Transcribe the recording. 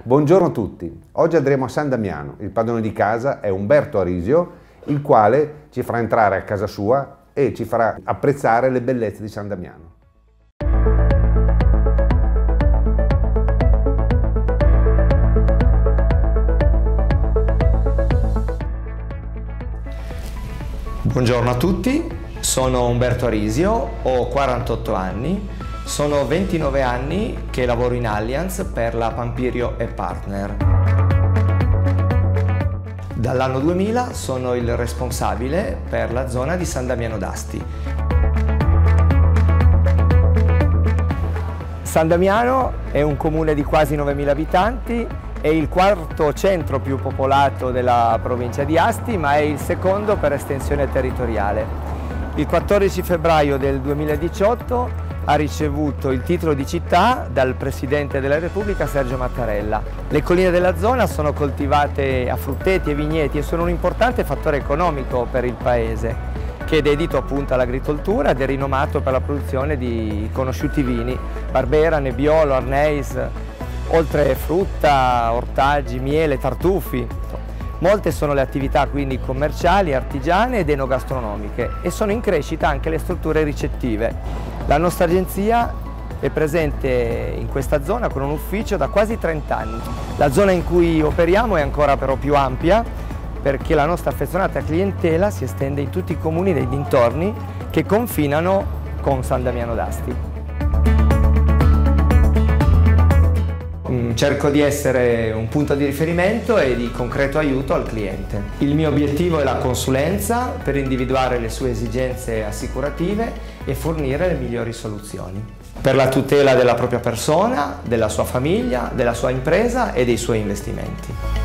Buongiorno a tutti, oggi andremo a San Damiano, il padrone di casa è Umberto Arisio, il quale ci farà entrare a casa sua e ci farà apprezzare le bellezze di San Damiano. Buongiorno a tutti, sono Umberto Arisio, ho 48 anni, sono 29 anni che lavoro in Allianz per la Pampirio & Partner. Dall'anno 2000 sono il responsabile per la zona di San Damiano d'Asti. San Damiano è un comune di quasi 9.000 abitanti, è il quarto centro più popolato della provincia di Asti, ma è il secondo per estensione territoriale. Il 14 febbraio del 2018 ha ricevuto il titolo di città dal Presidente della Repubblica Sergio Mattarella. Le colline della zona sono coltivate a frutteti e vigneti e sono un importante fattore economico per il paese, che è dedito appunto all'agricoltura ed è rinomato per la produzione di conosciuti vini, Barbera, Nebbiolo, Arneis, oltre frutta, ortaggi, miele, tartufi. Molte sono le attività quindi commerciali, artigiane ed enogastronomiche e sono in crescita anche le strutture ricettive. La nostra agenzia è presente in questa zona con un ufficio da quasi 30 anni. La zona in cui operiamo è ancora però più ampia perché la nostra affezionata clientela si estende in tutti i comuni dei dintorni che confinano con San Damiano d'Asti. Cerco di essere un punto di riferimento e di concreto aiuto al cliente. Il mio obiettivo è la consulenza per individuare le sue esigenze assicurative e fornire le migliori soluzioni per la tutela della propria persona, della sua famiglia, della sua impresa e dei suoi investimenti.